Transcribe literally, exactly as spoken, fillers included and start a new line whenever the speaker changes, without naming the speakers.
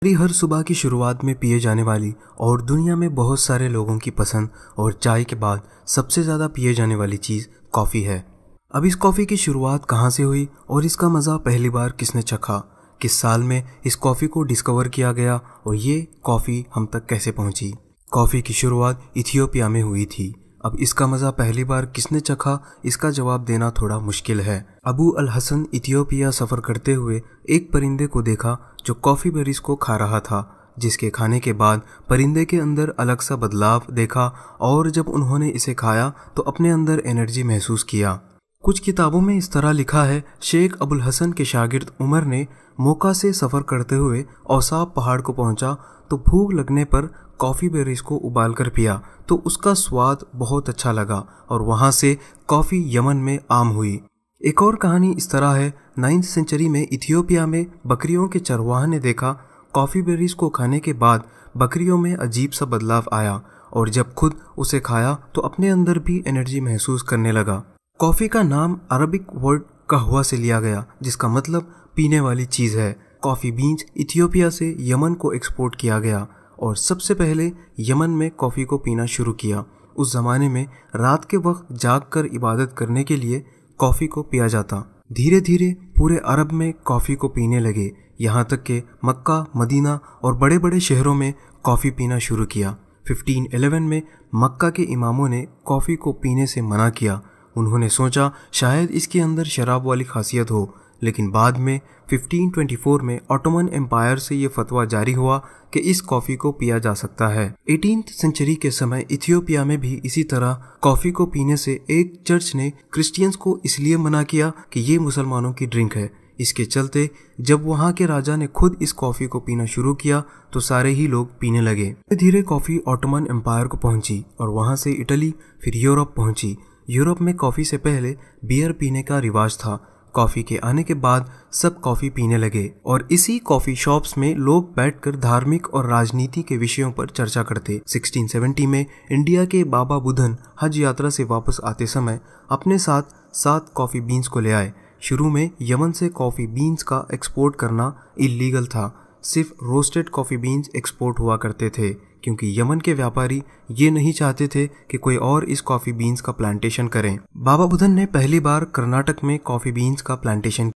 हमारी हर सुबह की शुरुआत में पिए जाने वाली और दुनिया में बहुत सारे लोगों की पसंद और चाय के बाद सबसे ज़्यादा पिए जाने वाली चीज़ कॉफ़ी है। अब इस कॉफ़ी की शुरुआत कहाँ से हुई और इसका मज़ा पहली बार किसने चखा, किस साल में इस कॉफ़ी को डिस्कवर किया गया और ये कॉफ़ी हम तक कैसे पहुँची। कॉफ़ी की शुरुआत इथियोपिया में हुई थी। अब इसका मज़ा पहली बार किसने चखा, इसका जवाब देना थोड़ा मुश्किल है। अबू अल हसन इथियोपिया सफ़र करते हुए एक परिंदे को देखा जो कॉफ़ी बेरीज को खा रहा था, जिसके खाने के बाद परिंदे के अंदर अलग सा बदलाव देखा और जब उन्होंने इसे खाया तो अपने अंदर एनर्जी महसूस किया। कुछ किताबों में इस तरह लिखा है, शेख अबुल हसन के शागिर्द उमर ने मोका से सफ़र करते हुए औसाब पहाड़ को पहुंचा तो भूख लगने पर कॉफ़ी बेरीज को उबाल कर पिया तो उसका स्वाद बहुत अच्छा लगा और वहाँ से कॉफ़ी यमन में आम हुई। एक और कहानी इस तरह है, नाइन्थ सेंचुरी में इथियोपिया में बकरियों के चरवाहा ने देखा कॉफ़ी बेरीज को खाने के बाद बकरियों में अजीब सा बदलाव आया और जब खुद उसे खाया तो अपने अंदर भी एनर्जी महसूस करने लगा। कॉफ़ी का नाम अरबिक वर्ड कहवा से लिया गया जिसका मतलब पीने वाली चीज़ है। कॉफ़ी बीन्स इथियोपिया से यमन को एक्सपोर्ट किया गया और सबसे पहले यमन में कॉफ़ी को पीना शुरू किया। उस ज़माने में रात के वक्त जाग कर इबादत करने के लिए कॉफ़ी को पिया जाता। धीरे धीरे पूरे अरब में कॉफ़ी को पीने लगे, यहाँ तक कि मक्का, मदीना और बड़े बड़े शहरों में कॉफ़ी पीना शुरू किया। फिफ्टीन इलेवन में मक्का के इमामों ने कॉफ़ी को पीने से मना किया। उन्होंने सोचा शायद इसके अंदर शराब वाली खासियत हो, लेकिन बाद में फिफ्टीन ट्वेंटी फोर में ऑटोमन एम्पायर से ये फतवा जारी हुआ कि इस कॉफ़ी को पिया जा सकता है। एटीन्थ सेंचुरी के समय इथियोपिया में भी इसी तरह कॉफ़ी को पीने से एक चर्च ने क्रिश्चियंस को इसलिए मना किया कि ये मुसलमानों की ड्रिंक है। इसके चलते जब वहाँ के राजा ने खुद इस कॉफ़ी को पीना शुरू किया तो सारे ही लोग पीने लगे। धीरे धीरे कॉफ़ी ऑटोमन एम्पायर को पहुँची और वहाँ से इटली फिर यूरोप पहुँची। यूरोप में कॉफ़ी से पहले बियर पीने का रिवाज था। कॉफ़ी के आने के बाद सब कॉफ़ी पीने लगे और इसी कॉफ़ी शॉप्स में लोग बैठकर धार्मिक और राजनीति के विषयों पर चर्चा करते। सिक्सटीन सेवेंटी में इंडिया के बाबा बुधन हज यात्रा से वापस आते समय अपने साथ सात कॉफ़ी बीन्स को ले आए। शुरू में यमन से कॉफ़ी बीन्स का एक्सपोर्ट करना इलीगल था, सिर्फ रोस्टेड कॉफ़ी बीन्स एक्सपोर्ट हुआ करते थे क्योंकि यमन के व्यापारी ये नहीं चाहते थे कि कोई और इस कॉफ़ी बीन्स का प्लांटेशन करें। बाबा बुधन ने पहली बार कर्नाटक में कॉफ़ी बीन्स का प्लांटेशन